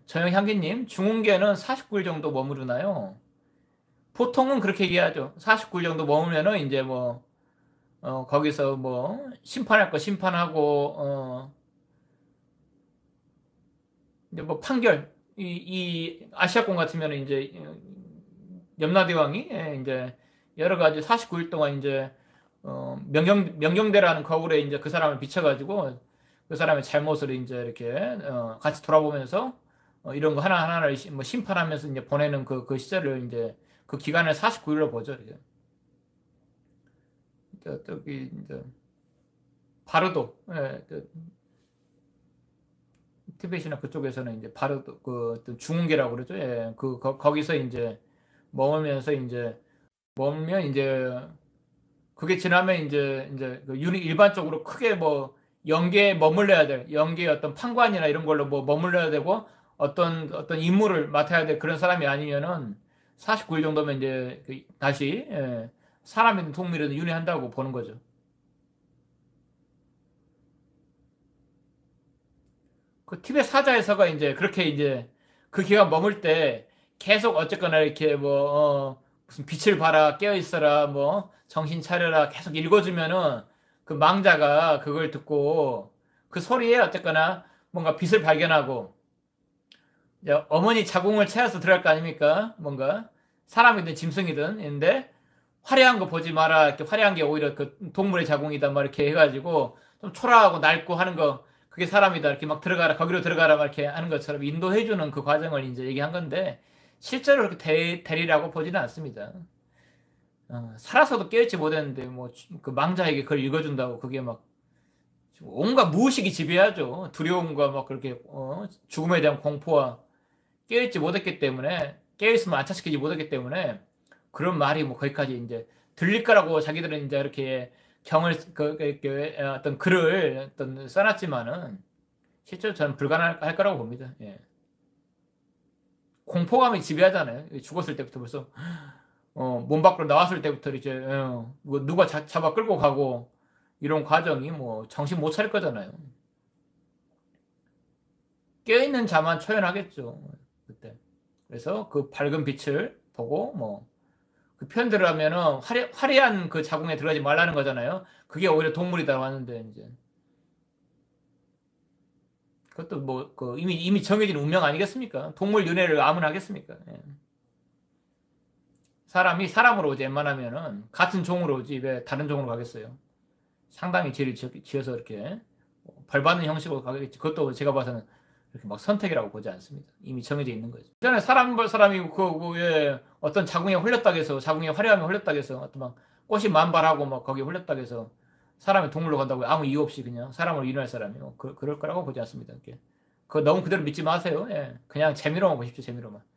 저영향기님, 중흥계는 49일 정도 머무르나요? 보통은 그렇게 얘기하죠. 49일 정도 머물면은 이제 뭐, 거기서 뭐, 심판할 거 심판하고, 이제 뭐 판결, 이 아시아권 같으면 이제, 염라대왕이, 이제, 여러 가지 49일 동안 이제, 명경대라는 거울에 이제 그 사람을 비춰가지고, 그 사람의 잘못을 이제 이렇게, 같이 돌아보면서, 이런 거 하나하나를 뭐 심판하면서 이제 보내는 그 시절을 이제, 그 기간을 49일로 보죠. 이제. 저기, 이제, 바르도, 티벳이나 그쪽에서는 이제 바르도, 그, 어떤 중흥계라고 그러죠. 예, 거기서 이제, 머물면서 이제, 머물면 이제, 그게 지나면 이제 그 일반적으로 크게 뭐 영계에 머물러야 될 영계의 어떤 판관이나 이런 걸로 뭐 머물러야 되고 어떤 임무를 맡아야 될 그런 사람이 아니면은 49일 정도면 이제 다시 사람이든 동물이든 윤회한다고 보는 거죠. 그 티벳 사자에서가 이제 그렇게 이제 그 기간 머물 때 계속 어쨌거나 이렇게 뭐 무슨 빛을 봐라 깨어 있어라 뭐 정신 차려라 계속 읽어주면은 그 망자가 그걸 듣고 그 소리에 어쨌거나 뭔가 빛을 발견하고 이제 어머니 자궁을 채워서 들어갈 거 아닙니까? 뭔가 사람이든 짐승이든 인데 화려한 거 보지 마라 이렇게 화려한 게 오히려 그 동물의 자궁이다 막 이렇게 해가지고 좀 초라하고 낡고 하는 거 그게 사람이다 이렇게 막 들어가라 거기로 들어가라 막 이렇게 하는 것처럼 인도해주는 그 과정을 이제 얘기한 건데 실제로 그렇게 되리라고 보지는 않습니다. 살아서도 깨닫지 못했는데 뭐 그 망자에게 그걸 읽어준다고 그게 막 온갖 무의식이 지배하죠. 두려움과 막 그렇게 죽음에 대한 공포와 깨어있지 못했기 때문에 깨어있으면 안착시키지 못했기 때문에 그런 말이 뭐 거기까지 이제 들릴 거라고 자기들은 이제 이렇게 경을 어떤 글을 어떤 써놨지만은 실제로 저는 불가능할 거라고 봅니다. 예. 공포감이 지배하잖아요. 죽었을 때부터 벌써 몸 밖으로 나왔을 때부터 이제 뭐 누가 잡아 끌고 가고 이런 과정이 뭐 정신 못 차릴 거잖아요. 깨어있는 자만 초연하겠죠. 그때. 그래서 그 밝은 빛을 보고 뭐 그 표현대로 하면은 화려한 그 자궁에 들어가지 말라는 거잖아요. 그게 오히려 동물이다 하는데 이제 그것도 뭐 그 이미 정해진 운명 아니겠습니까? 동물 윤회를 아무나 하겠습니까? 예. 사람이 사람으로 오지 웬만하면은 같은 종으로 오지 왜 다른 종으로 가겠어요? 상당히 죄를 지어서 이렇게 벌 받는 형식으로 가겠지. 그것도 제가 봐서는 이렇게 막 선택이라고 보지 않습니다. 이미 정해져 있는 거죠. 전에 사람이 예, 어떤 자궁에 홀렸다고 해서 자궁에 화려함이 홀렸다고 해서 어떤 막 꽃이 만발하고 막 거기에 홀렸다고 해서 사람이 동물로 간다고 아무 이유 없이 그냥 사람으로 인할 사람이 그럴 거라고 보지 않습니다. 그거 너무 그대로 믿지 마세요. 예. 그냥 재미로만 보십시오. 재미로만.